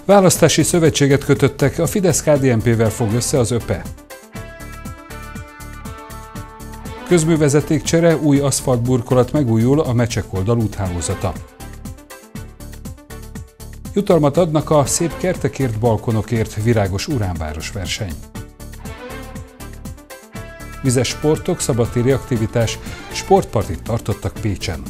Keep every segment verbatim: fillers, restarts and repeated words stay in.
Választási szövetséget kötöttek, a Fidesz-ká dé en pé-vel fog össze az ÖPE. Közművezetékcsere, új aszfaltburkolat, megújul a Mecsekoldal úthálózata. Jutalmat adnak a szép kertekért, balkonokért, virágos uránváros verseny. Vizes sportok, szabadtéri aktivitás, sportpartit tartottak Pécsen.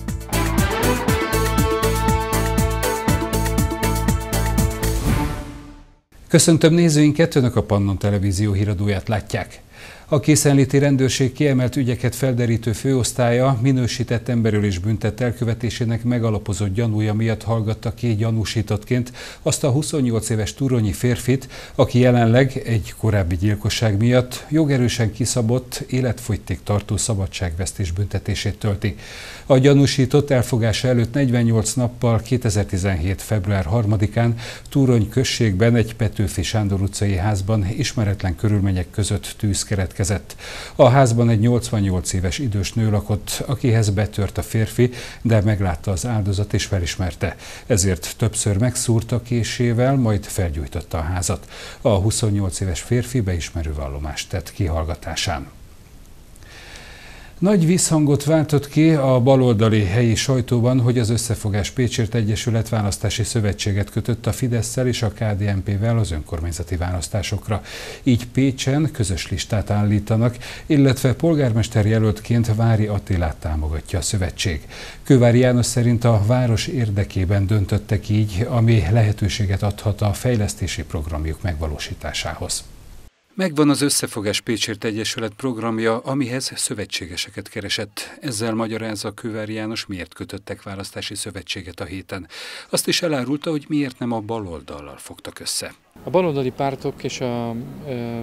Köszöntöm nézőinket, Önök a Pannon Televízió híradóját látják. A készenléti rendőrség kiemelt ügyeket felderítő főosztálya minősített emberölés büntett elkövetésének megalapozott gyanúja miatt hallgatta ki gyanúsítottként azt a huszonnyolc éves turonyi férfit, aki jelenleg egy korábbi gyilkosság miatt jogerősen kiszabott, életfogytig tartó szabadságvesztés büntetését tölti. A gyanúsított elfogása előtt negyvennyolc nappal kétezer-tizenhét. február harmadikán Túrony községben egy Petőfi Sándor utcai házban ismeretlen körülmények között tűz keletkezett. A házban egy nyolcvannyolc éves idős nő lakott, akihez betört a férfi, de meglátta az áldozat és felismerte. Ezért többször megszúrta késével, majd felgyújtotta a házat. A huszonnyolc éves férfi beismerő vallomást tett kihallgatásán. Nagy visszhangot váltott ki a baloldali helyi sajtóban, hogy az Összefogás Pécsért Egyesület választási szövetséget kötött a Fidesszel és a ká dé en pé-vel az önkormányzati választásokra. Így Pécsen közös listát állítanak, illetve polgármester jelöltként Vári Attilát támogatja a szövetség. Kővári János szerint a város érdekében döntöttek így, ami lehetőséget adhat a fejlesztési programjuk megvalósításához. Megvan az Összefogás Pécsért Egyesület programja, amihez szövetségeseket keresett. Ezzel magyarázza Kővári János, miért kötöttek választási szövetséget a héten. Azt is elárulta, hogy miért nem a baloldallal fogtak össze. A baloldali pártok és a e,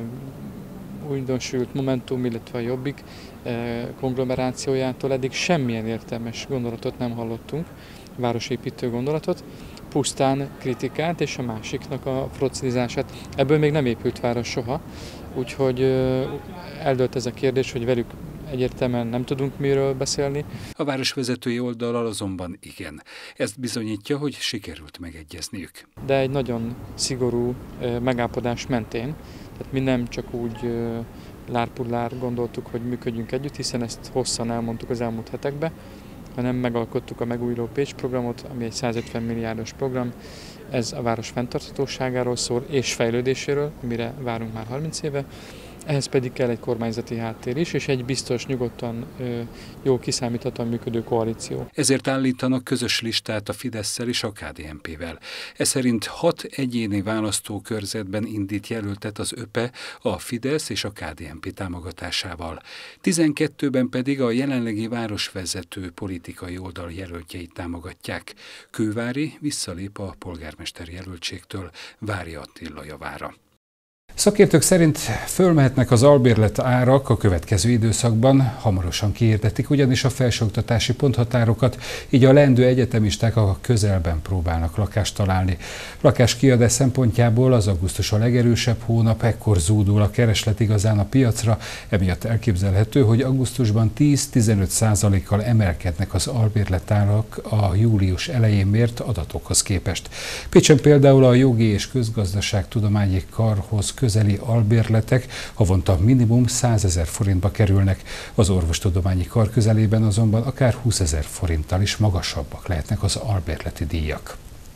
újdonsült Momentum, illetve a Jobbik e, konglomerációjától eddig semmilyen értelmes gondolatot nem hallottunk, városépítő gondolatot, pusztán kritikát és a másiknak a frocilizását. Ebből még nem épült város soha, úgyhogy eldőlt ez a kérdés, hogy velük egyértelműen nem tudunk miről beszélni. A városvezetői oldallal azonban igen. Ezt bizonyítja, hogy sikerült megegyezniük. De egy nagyon szigorú megállapodás mentén, tehát mi nem csak úgy lárpullár gondoltuk, hogy működjünk együtt, hiszen ezt hosszan elmondtuk az elmúlt hetekben, hanem megalkottuk a Megújuló Pécs programot, ami egy százötven milliárdos program. Ez a város fenntarthatóságáról szól és fejlődéséről, amire várunk már harminc éve. Ehhez pedig kell egy kormányzati háttér is, és egy biztos, nyugodtan, jó kiszámíthatóan működő koalíció. Ezért állítanak közös listát a Fidesszel és a ká dé en pé-vel. Ez szerint hat egyéni választókörzetben indít jelöltet az ÖPE a Fidesz és a ká dé en pé támogatásával. tizenkettőben pedig a jelenlegi városvezető politikai oldal jelöltjeit támogatják. Kővári visszalép a polgármester jelöltségtől Vári Attila javára. Szakértők szerint fölmehetnek az albérlet árak a következő időszakban, hamarosan kiirdetik ugyanis a felsőoktatási ponthatárokat, így a leendő egyetemisták a közelben próbálnak lakást találni. Lakáskiadás szempontjából az augusztus a legerősebb hónap, ekkor zúdul a kereslet igazán a piacra, emiatt elképzelhető, hogy augusztusban tíz-tizenöt százalékkal emelkednek az albérletárak a július elején mért adatokhoz képest. Pécsen például a Jogi és Közgazdaságtudományi Karhoz közeli albérletek havonta minimum százezer forintba kerülnek. Az orvostudományi kar közelében azonban akár húszezer forinttal is magasabbak lehetnek az albérleti díjak.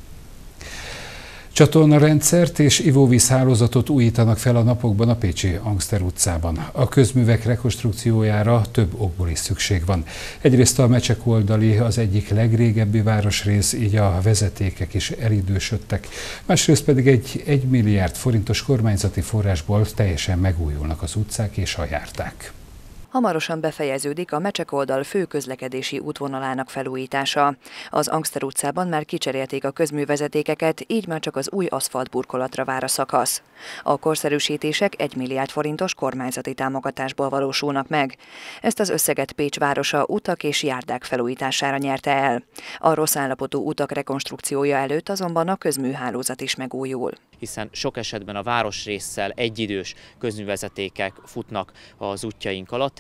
Csatornarendszert és ivóvízhálózatot újítanak fel a napokban a pécsi Angster utcában. A közművek rekonstrukciójára több okból is szükség van. Egyrészt a Mecsekoldali az egyik legrégebbi városrész, így a vezetékek is elidősödtek. Másrészt pedig egy egy milliárd forintos kormányzati forrásból teljesen megújulnak az utcák és a járták. Hamarosan befejeződik a Mecsekoldal fő közlekedési útvonalának felújítása. Az Angster utcában már kicserélték a közművezetékeket, így már csak az új aszfaltburkolatra vár a szakasz. A korszerűsítések egy milliárd forintos kormányzati támogatásból valósulnak meg. Ezt az összeget Pécs városa utak és járdák felújítására nyerte el. A rossz állapotú utak rekonstrukciója előtt azonban a közműhálózat is megújul. Hiszen sok esetben a városrésszel egyidős közművezetékek futnak az útjaink alatt,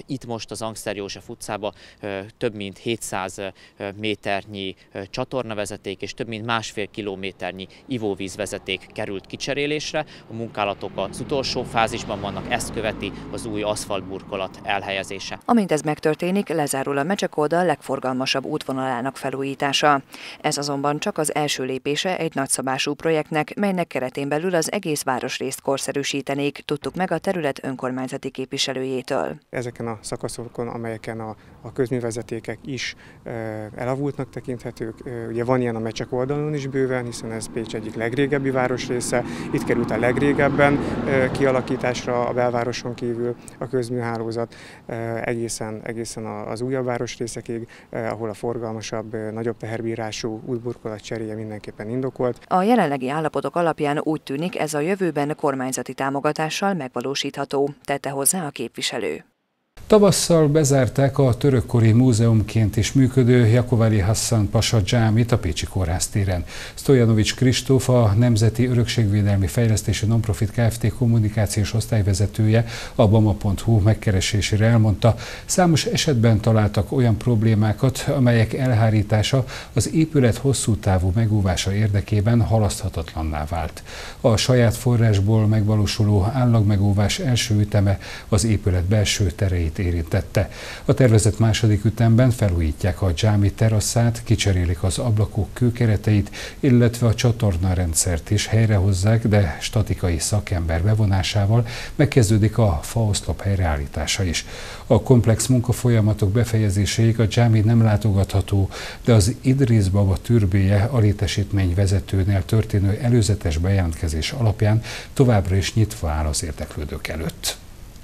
Itt most az Angster József utcába több mint hétszáz méternyi csatornavezeték és több mint másfél kilométernyi ivóvízvezeték került kicserélésre. A munkálatok az utolsó fázisban vannak, ezt követi az új aszfaltburkolat elhelyezése. Amint ez megtörténik, lezárul a Mecsekoldal legforgalmasabb útvonalának felújítása. Ez azonban csak az első lépése egy nagyszabású projektnek, melynek keretén belül az egész városrészt korszerűsítenék, tudtuk meg a terület önkormányzati képviselőjétől. Ezeken a szakaszokon, amelyeken a, a közművezetékek is e, elavultnak tekinthetők, e, ugye van ilyen a Mecsekoldalon is bőven, hiszen ez Pécs egyik legrégebbi városrésze, itt került a legrégebben e, kialakításra a belvároson kívül a közműhálózat, e, egészen, egészen az újabb városrészekig, e, ahol a forgalmasabb, e, nagyobb teherbírású útburkolat cseréje mindenképpen indokolt. A jelenlegi állapotok alapján úgy tűnik, ez a jövőben kormányzati támogatással megvalósítható, tette hozzá a képviselő. Tavasszal bezárták a törökkori múzeumként is működő Jakovali Hasszan Pasa dzsámit a Pécsi Kórház téren. Stojanovics Kristóf, a Nemzeti Örökségvédelmi Fejlesztési Nonprofit Kft. Kommunikációs osztályvezetője a bama pont hu megkeresésére elmondta, számos esetben találtak olyan problémákat, amelyek elhárítása az épület hosszú távú megóvása érdekében halaszthatatlanná vált. A saját forrásból megvalósuló állagmegóvás első üteme az épület belső tereit érintette. A tervezett második ütemben felújítják a dzsámi teraszát, kicserélik az ablakok kőkereteit, illetve a csatornarendszert is helyrehozzák, de statikai szakember bevonásával megkezdődik a faoszlop helyreállítása is. A komplex munkafolyamatok befejezéséig a dzsámi nem látogatható, de az Idris Baba türbéje a létesítmény vezetőnél történő előzetes bejelentkezés alapján továbbra is nyitva áll az érdeklődők előtt.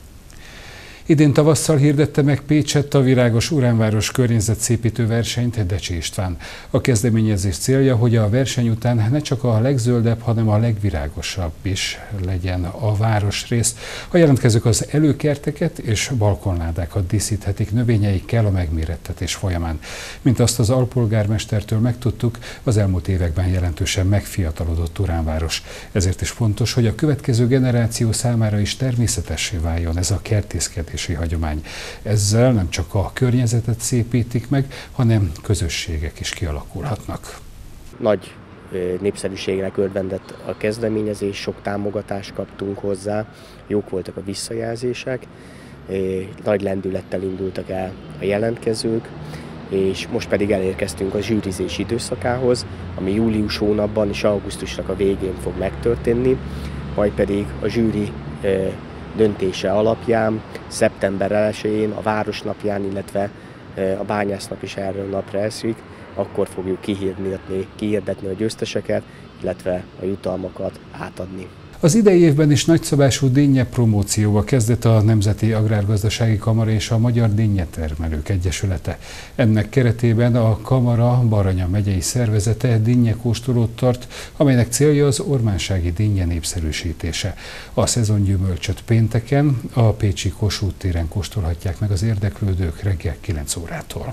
Idén tavasszal hirdette meg Pécset a Virágos Uránváros környezetszépítő versenyt Decsi István. A kezdeményezés célja, hogy a verseny után ne csak a legzöldebb, hanem a legvirágosabb is legyen a városrész. A jelentkezők az előkerteket és balkonládákat díszíthetik növényeikkel a megmérettetés folyamán. Mint azt az alpolgármestertől megtudtuk, az elmúlt években jelentősen megfiatalodott Uránváros. Ezért is fontos, hogy a következő generáció számára is természetessé váljon ez a kertészkedés hagyomány. Ezzel nem csak a környezetet szépítik meg, hanem közösségek is kialakulhatnak. Nagy népszerűségnek örvendett a kezdeményezés, sok támogatást kaptunk hozzá, jók voltak a visszajelzések, nagy lendülettel indultak el a jelentkezők, és most pedig elérkeztünk a zsűrizés időszakához, ami július hónapban és augusztusnak a végén fog megtörténni, majd pedig a zsűri döntése alapján szeptember elsején, a Városnapján, illetve a Bányásznap is erről napra esik, akkor fogjuk kihirdetni, kihirdetni a győzteseket, illetve a jutalmakat átadni. Az idei évben is nagyszabású dinnye promócióba kezdett a Nemzeti Agrárgazdasági Kamara és a Magyar Dinnyetermelők Egyesülete. Ennek keretében a Kamara Baranya megyei szervezete dinnyekóstolót tart, amelynek célja az ormánsági dinnye népszerűsítése. A szezongyümölcsöt pénteken a pécsi Kossuth téren kóstolhatják meg az érdeklődők reggel kilenc órától.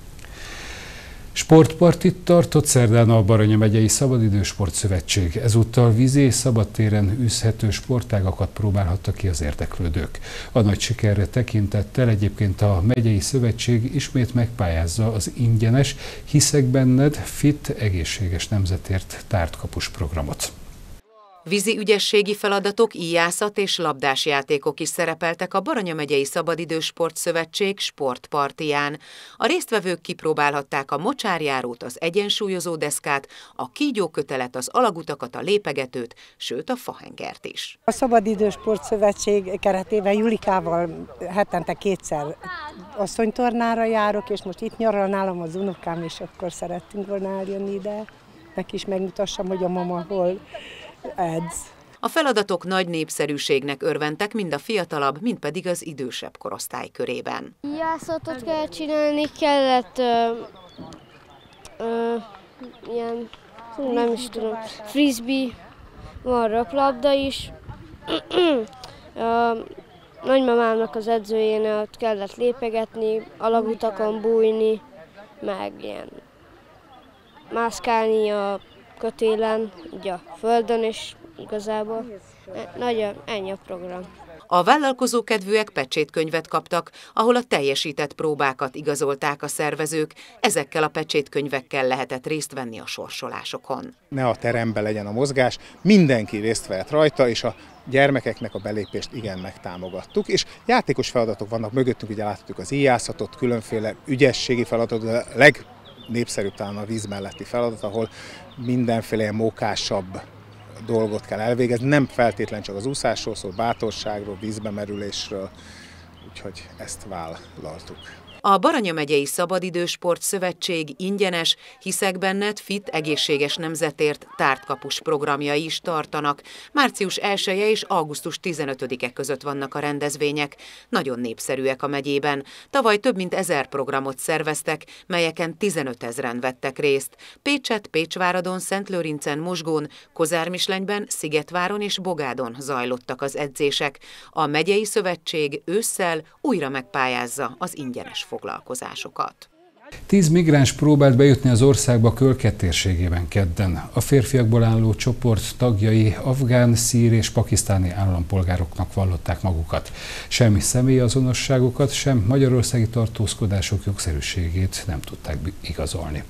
Sportpartit tartott szerdán a Baranya megyei Szabadidősport Szövetség. Ezúttal vízi és szabadtéren űzhető sportágakat próbálhattak ki az érdeklődők. A nagy sikerre tekintettel egyébként a megyei szövetség ismét megpályázza az ingyenes Hiszek benned, fit, egészséges nemzetért tártkapus programot. Vízi ügyességi feladatok, íjászat és labdás játékok is szerepeltek a Baranya megyei Szabadidősport Szövetség sportpartiján. A résztvevők kipróbálhatták a mocsárjárót, az egyensúlyozó deszkát, a kígyókötelet, az alagutakat, a lépegetőt, sőt a fahengert is. A Szabadidősport Szövetség keretében Julikával hetente kétszer asszonytornára járok, és most itt nyaral nálam az unokám, és akkor szerettünk volna eljönni ide. Neki is megmutassam, hogy a mama hol edz. A feladatok nagy népszerűségnek örventek mind a fiatalabb, mind pedig az idősebb korosztály körében. Jászatot kell csinálni, kellett ö, ö, ilyen, nem is tudom, frisbee, van röplabda is. A nagymamámnak az edzőjénél ott kellett lépegetni, alagutakon bújni, meg ilyen mászkálni a kötélen, ugye a földön, és igazából nagy, ennyi a program. A vállalkozókedvűek pecsétkönyvet kaptak, ahol a teljesített próbákat igazolták a szervezők, ezekkel a pecsétkönyvekkel lehetett részt venni a sorsolásokon. Ne a teremben legyen a mozgás, mindenki részt vehet rajta, és a gyermekeknek a belépést igen megtámogattuk, és játékos feladatok vannak mögöttünk, ugye láttuk az íjászatot, különféle ügyességi feladatot, a legnépszerűbb talán a víz melletti feladat, ahol mindenféle mókásabb dolgot kell elvégezni, nem feltétlenül csak az úszásról szól, bátorságról, vízbemerülésről, úgyhogy ezt vállaltuk. A Baranya megyei Szabadidősport Szövetség ingyenes, hiszek benned, fit, egészséges nemzetért tártkapus programjai is tartanak. március elseje és augusztus tizenötödike között vannak a rendezvények. Nagyon népszerűek a megyében. Tavaly több mint ezer programot szerveztek, melyeken tizenötezren vettek részt. Pécset, Pécsváradon, Szentlőrincen, Mosgón, Kozármislenyben, Szigetváron és Bogádon zajlottak az edzések. A megyei szövetség ősszel újra megpályázza az ingyenes foglalkozásokat. Tíz migráns próbált bejutni az országba Kölke térségében kedden. A férfiakból álló csoport tagjai afgán, szír és pakisztáni állampolgároknak vallották magukat. Semmi személyazonosságokat, sem magyarországi tartózkodások jogszerűségét nem tudták igazolni.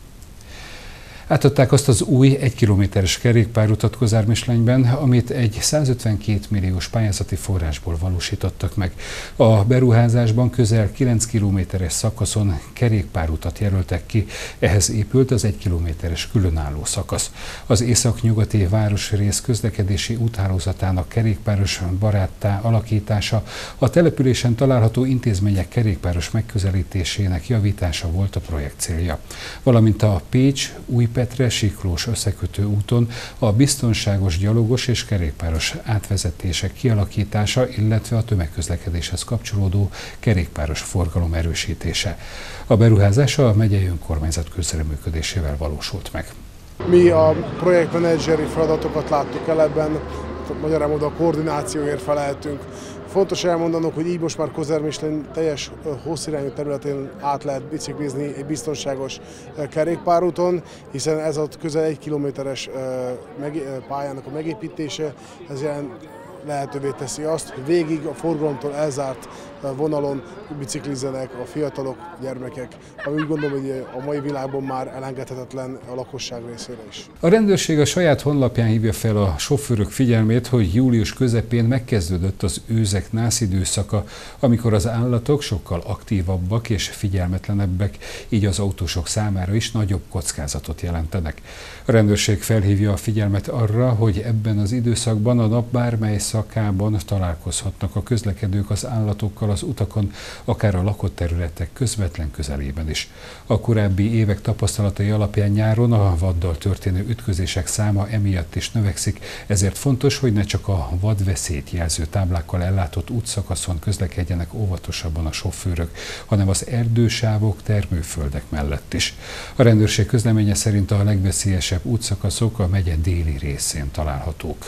Átadták azt az új egy kilométeres kerékpárutat Kozármislenyben, amit egy százötvenkét milliós pályázati forrásból valósítottak meg. A beruházásban közel kilenc kilométeres szakaszon kerékpárutat jelöltek ki, ehhez épült az egy kilométeres különálló szakasz. Az északnyugati városrész közlekedési úthálózatának kerékpáros baráttá alakítása, a településen található intézmények kerékpáros megközelítésének javítása volt a projekt célja. Valamint a Pécs, Új Petre Siklós összekötő úton a biztonságos gyalogos és kerékpáros átvezetések kialakítása, illetve a tömegközlekedéshez kapcsolódó kerékpáros forgalom erősítése. A beruházás a megyei önkormányzat közreműködésével valósult meg. Mi a projektmenedzseri feladatokat láttuk el ebben, magyarán módon a koordinációért feleltünk. Fontos elmondanunk, hogy így most már Kozármisleny teljes hosszirányú területén át lehet biciklizni egy biztonságos kerékpárúton, hiszen ez a közel egy kilométeres pályának a megépítése, ez lehetővé teszi azt, hogy végig a forgalomtól elzárt vonalon biciklizzenek a fiatalok, gyermekek, ami úgy gondolom, hogy a mai világban már elengedhetetlen a lakosság részére is. A rendőrség a saját honlapján hívja fel a sofőrök figyelmét, hogy július közepén megkezdődött az őzek-nász időszaka, amikor az állatok sokkal aktívabbak és figyelmetlenebbek, így az autósok számára is nagyobb kockázatot jelentenek. A rendőrség felhívja a figyelmet arra, hogy ebben az időszakban a nap bármely szakában találkozhatnak a közlekedők az állatokkal az utakon, akár a lakott területek közvetlen közelében is. A korábbi évek tapasztalatai alapján nyáron a vaddal történő ütközések száma emiatt is növekszik, ezért fontos, hogy ne csak a vadveszélyt jelző táblákkal ellátott útszakaszon közlekedjenek óvatosabban a sofőrök, hanem az erdősávok, termőföldek mellett is. A rendőrség közleménye szerint a legveszélyesebb útszakaszok a megye déli részén találhatók.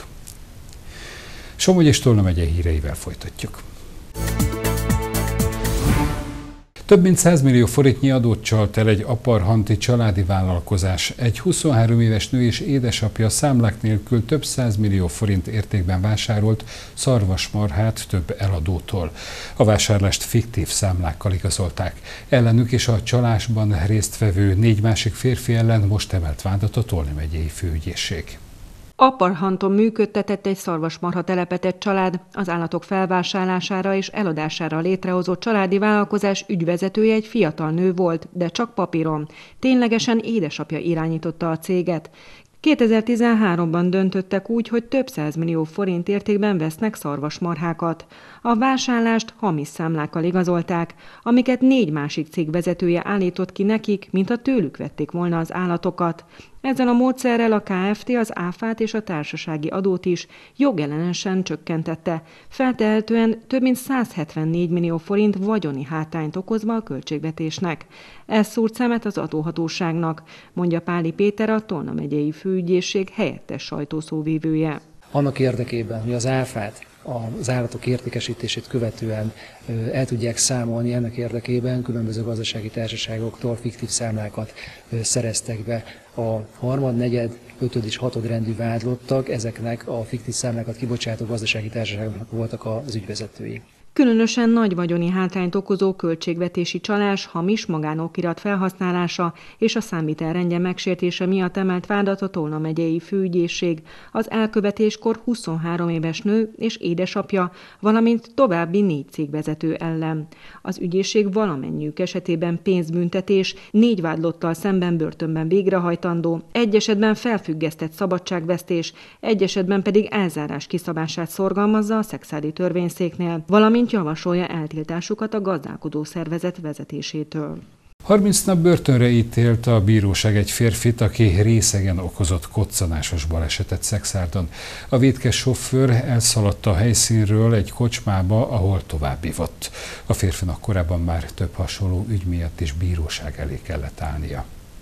Somogy és Tolna megye híreivel folytatjuk. Több mint száz millió forintnyi adót csalt el egy aparhanti családi vállalkozás. Egy huszonhárom éves nő és édesapja számlák nélkül több száz millió forint értékben vásárolt szarvasmarhát több eladótól. A vásárlást fiktív számlákkal igazolták. Ellenük és a csalásban résztvevő négy másik férfi ellen most emelt vádat a Tolna megyei főügyészség. Aparhanton működtetett egy szarvasmarha telepet család, az állatok felvásárlására és eladására létrehozott családi vállalkozás ügyvezetője egy fiatal nő volt, de csak papíron. Ténylegesen édesapja irányította a céget. kétezer-tizenháromban döntöttek úgy, hogy több százmillió forint értékben vesznek szarvasmarhákat. A vásárlást hamis számlákkal igazolták, amiket négy másik cég vezetője állított ki nekik, mintha tőlük vették volna az állatokat. Ezzel a módszerrel a Kft. Az áfát és a társasági adót is jogellenesen csökkentette, feltehetően több mint száz hetvennégy millió forint vagyoni hátrányt okozva a költségvetésnek. Ez szúrt szemet az adóhatóságnak, mondja Páli Péter, a Tolna megyei főügyészség helyettes sajtószóvivője. Annak érdekében, hogy az áfát az állatok értékesítését követően el tudják számolni, ennek érdekében különböző gazdasági társaságoktól fiktív számlákat szereztek be. A harmad, negyed, ötöd és hatodrendű vádlottak, ezeknek a fiktív számlákat kibocsátó gazdasági társaságoknak voltak az ügyvezetői. Különösen nagy vagyoni hátrányt okozó költségvetési csalás, hamis magánokirat felhasználása és a számvitelrendje megsértése miatt emelt vádat a Tolna megyei főügyészség, az elkövetéskor huszonhárom éves nő és édesapja, valamint további négy cégvezető ellen. Az ügyészség valamennyiük esetében pénzbüntetés, négy vádlottal szemben börtönben végrehajtandó, egy esetben felfüggesztett szabadságvesztés, egy esetben pedig elzárás kiszabását szorgalmazza a szekszárdi törvényszéknél, valamint javasolja eltiltásukat a gazdálkodó szervezet vezetésétől. harminc nap börtönre ítélte a bíróság egy férfit, aki részegen okozott koccanásos balesetet Szekszárdon. A vétkes sofőr elszaladt a helyszínről egy kocsmába, ahol tovább ivott. A férfinak korábban már több hasonló ügy miatt is bíróság elé kellett állnia.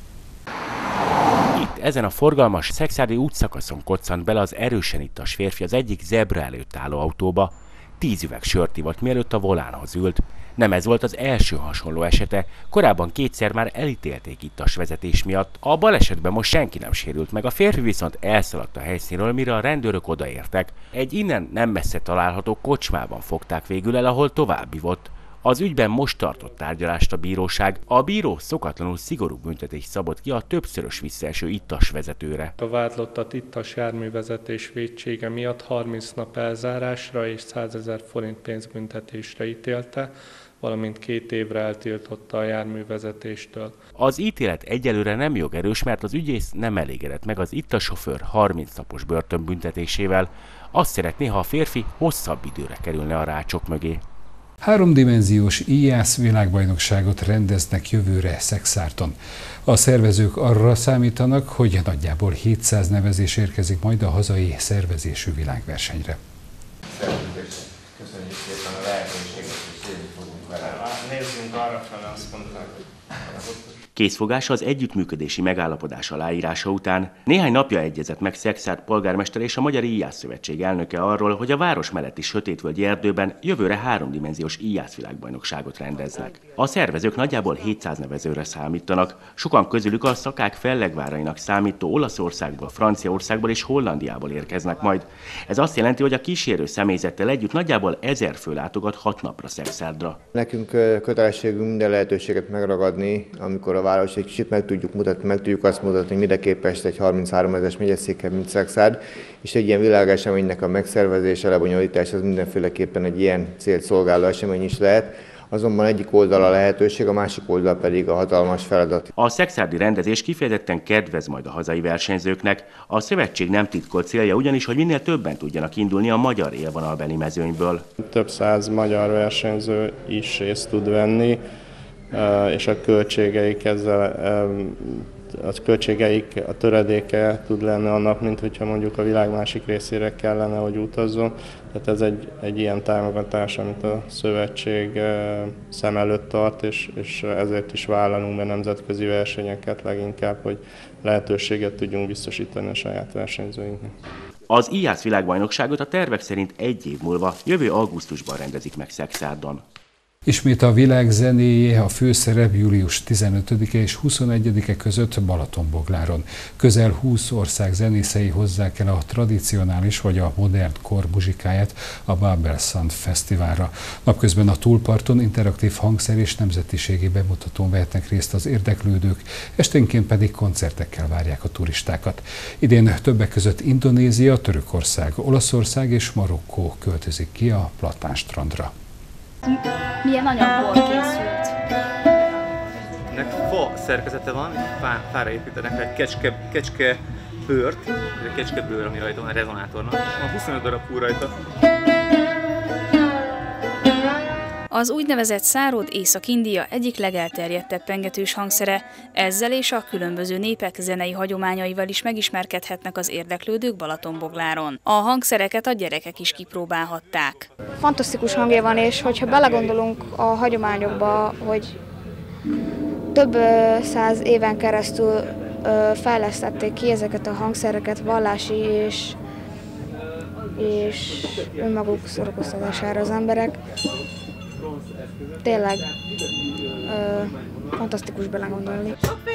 Itt, ezen a forgalmas szekszárdi útszakaszon koccant bele az erősen ittas férfi az egyik zebra előtt álló autóba. Tíz üveg sört ivott, mielőtt a volánhoz ült. Nem ez volt az első hasonló esete, korábban kétszer már elítélték ittas vezetés miatt. A balesetben most senki nem sérült meg, a férfi viszont elszaladt a helyszínről, mire a rendőrök odaértek. Egy innen nem messze található kocsmában fogták végül el, ahol tovább ivott. Az ügyben most tartott tárgyalást a bíróság. A bíró szokatlanul szigorú büntetést szabott ki a többszörös visszaeső ittas vezetőre. A vádlottat ittas járművezetés vétsége miatt harminc nap elzárásra és százezer forint pénzbüntetésre ítélte, valamint két évre eltiltotta a járművezetéstől. Az ítélet egyelőre nem jogerős, mert az ügyész nem elégedett meg az ittas sofőr harminc napos börtönbüntetésével. Azt szeretné, ha a férfi hosszabb időre kerülne a rácsok mögé. Háromdimenziós íjász világbajnokságot rendeznek jövőre Szekszárdon. A szervezők arra számítanak, hogy nagyjából hétszáz nevezés érkezik majd a hazai szervezésű világversenyre. Köszönjük szépen a lehetőséget, hogy szélni fogunk vele. Nézzünk arra fel, azt mondták, hogy Készfogás az együttműködési megállapodás aláírása után néhány napja egyezett meg Szekszárd polgármester és a Magyar Íjászszövetség elnöke arról, hogy a város melletti sötétvölgyi erdőben jövőre háromdimenziós íjászvilágbajnokságot rendeznek. A szervezők nagyjából hétszáz nevezőre számítanak, sokan közülük a szakák fellegvárainak számító Olaszországból, Franciaországból és Hollandiából érkeznek majd. Ez azt jelenti, hogy a kísérő személyzettel együtt nagyjából ezer fő látogat hat napra Szekszárdra. Nekünk kötelességünk minden lehetőséget megragadni, amikor a város egy kicsit meg tudjuk mutatni, meg tudjuk azt mutatni, mire képes egy harminchárom ezeres megyeszékhely, mint Szekszárd, és egy ilyen világeseménynek a megszervezése, lebonyolítása az mindenféleképpen egy ilyen célt szolgáló esemény is lehet. Azonban egyik oldal a lehetőség, a másik oldal pedig a hatalmas feladat. A szekszárdi rendezés kifejezetten kedvez majd a hazai versenyzőknek. A szövetség nem titkolt célja ugyanis, hogy minél többen tudjanak indulni a magyar élvonalbeli mezőnyből. Több száz magyar versenyző is részt tud venni, és a költségeik ezzel, a költségeik a töredéke tud lenni annak, mint hogyha mondjuk a világ másik részére kellene, hogy utazzon. Tehát ez egy, egy ilyen támogatás, amit a szövetség szem előtt tart, és, és ezért is vállalunk be nemzetközi versenyeket leginkább, hogy lehetőséget tudjunk biztosítani a saját versenyzőinknek. Az íjász világbajnokságot a tervek szerint egy év múlva, jövő augusztusban rendezik meg Szekszárdon. Ismét a világ zenéjé a főszerep július tizenötödike és huszonegyedike között Balatonbogláron. Közel húsz ország zenészei hozzák el a tradicionális vagy a modern kor muzsikáját a Babel Sound Fesztiválra. Napközben a túlparton interaktív hangszer és nemzetiségi bemutatón vehetnek részt az érdeklődők, esténként pedig koncertekkel várják a turistákat. Idén többek között Indonézia, Törökország, Olaszország és Marokkó költözik ki a Platán strandra. Milyen anyagból készült? Ennek fa szerkezete van, fá, fára építenek egy kecske, kecske bőrt, egy kecske bőr, ami rajta van a rezonátornak, és van huszonöt darab hú rajta. Az úgynevezett szárod Észak-India egyik legelterjedtebb pengetős hangszere, ezzel és a különböző népek zenei hagyományaival is megismerkedhetnek az érdeklődők Balatonbogláron. A hangszereket a gyerekek is kipróbálhatták. Fantasztikus hangja van, és hogyha belegondolunk a hagyományokba, hogy több száz éven keresztül fejlesztették ki ezeket a hangszereket vallási és és önmaguk szórakoztatására az emberek. Tényleg ö, fantasztikus belegondolni.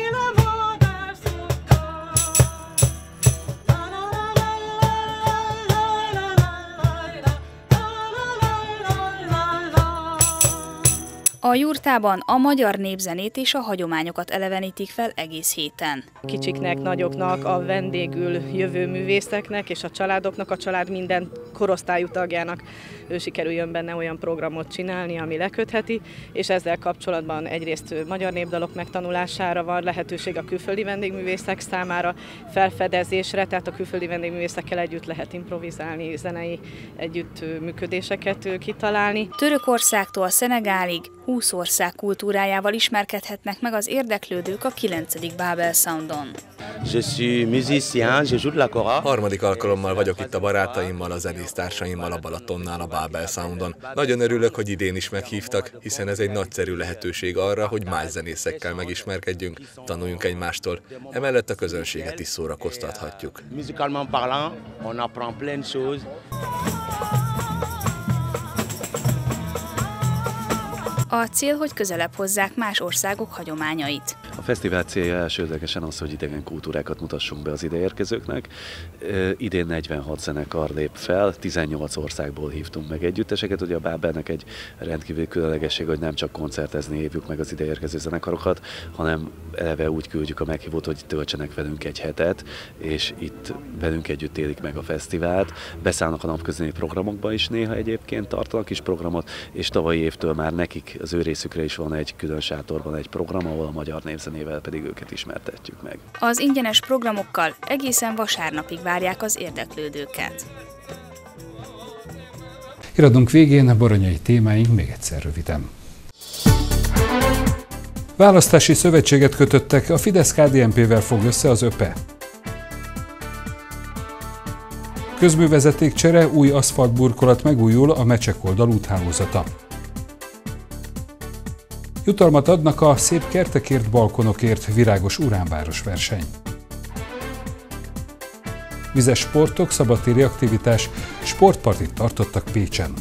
A jurtában a magyar népzenét és a hagyományokat elevenítik fel egész héten. Kicsiknek, nagyoknak, a vendégül jövő művészeknek és a családoknak, a család minden korosztályú tagjának sikerüljön benne olyan programot csinálni, ami lekötheti, és ezzel kapcsolatban egyrészt magyar népdalok megtanulására van lehetőség a külföldi vendégművészek számára, felfedezésre, tehát a külföldi vendégművészekkel együtt lehet improvizálni, zenei együttműködéseket kitalálni. Törökországtól Szenegálig húsz ország kultúrájával ismerkedhetnek meg az érdeklődők a kilencedik Babel Soundon. Je suis musicien, je joue de la kora. Harmadik alkalommal vagyok itt a barátaimmal, a zenésztársaimmal a Balatonnál a Babel Soundon. Nagyon örülök, hogy idén is meghívtak, hiszen ez egy nagyszerű lehetőség arra, hogy más zenészekkel megismerkedjünk, tanuljunk egymástól. Emellett a közönséget is szórakoztathatjuk. Musicalement parlant, on apprend plein de choses. A cél, hogy közelebb hozzák más országok hagyományait. A fesztivál célja elsődlegesen az, hogy idegen kultúrákat mutassunk be az ideérkezőknek. Idén negyvenhat zenekar lép fel, tizennyolc országból hívtunk meg együtteseket. Ugye a Babelnek egy rendkívül különlegesség, hogy nem csak koncertezni hívjuk meg az ideérkező zenekarokat, hanem eleve úgy küldjük a meghívót, hogy töltsenek velünk egy hetet, és itt velünk együtt élik meg a fesztivált. Beszállnak a napközi programokba is néha egyébként, tartanak is programot, és tavalyi évtől már nekik az ő részükre is van egy külön sátorban egy program, ahol a magyar népzenével pedig őket ismertetjük meg. Az ingyenes programokkal egészen vasárnapig várják az érdeklődőket. Iradunk végén a boronyai témáink még egyszer röviden. Választási szövetséget kötöttek, a Fidesz-ká dé en pé-vel fog össze az ÖPE. Közművezetékcsere, új aszfaltburkolat, megújul a Mecsekoldal úthálózata. Jutalmat adnak a szép kertekért, balkonokért, virágos uránváros verseny. Vizes sportok, szabadtéri aktivitás, sportpartit tartottak Pécsen.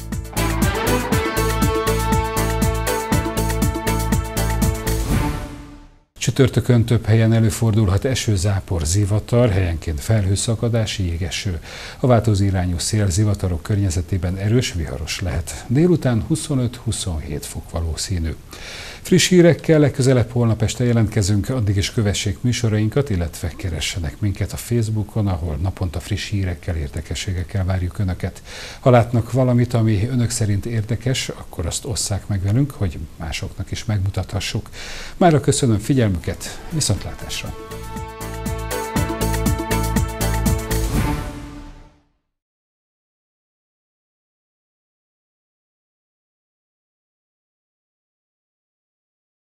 Csütörtökön több helyen előfordulhat eső, zápor, zivatar, helyenként felhőszakadás, jégeső. A változó irányú szél zivatarok környezetében erős, viharos lehet. Délután huszonöt-huszonhét fok valószínű. Friss hírekkel legközelebb holnap este jelentkezünk, addig is kövessék műsorainkat, illetve keressenek minket a Facebookon, ahol naponta friss hírekkel, érdekességekkel várjuk Önöket. Ha látnak valamit, ami Önök szerint érdekes, akkor azt osszák meg velünk, hogy másoknak is megmutathassuk. Mára köszönöm figyelmüket, viszontlátásra!